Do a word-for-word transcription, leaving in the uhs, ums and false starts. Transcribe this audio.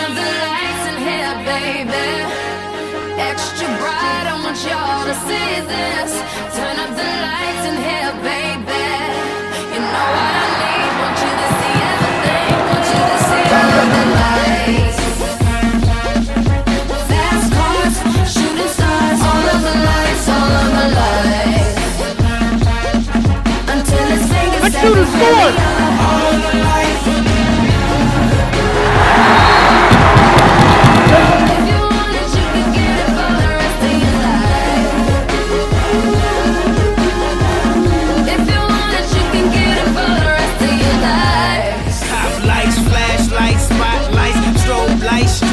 up the lights in here, baby. Extra bright, I want y'all to see this. Turn up the lights in here, baby. You know what I need, want you to see everything. Want you to see all of the lights. Fast cars, shooting stars, all of the lights, all of the lights. Until it's fingers Let's shoot a sword. all of the lights. If you want it, you can get it for the rest of your life. If you want it, you can get it for the rest of your life. Top lights, flashlights, spotlights, strobe lights.